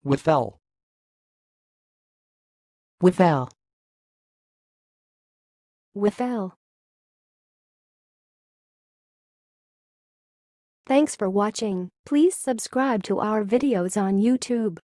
woofell, woofell, woofell. Thanks for watching. Please subscribe to our videos on YouTube.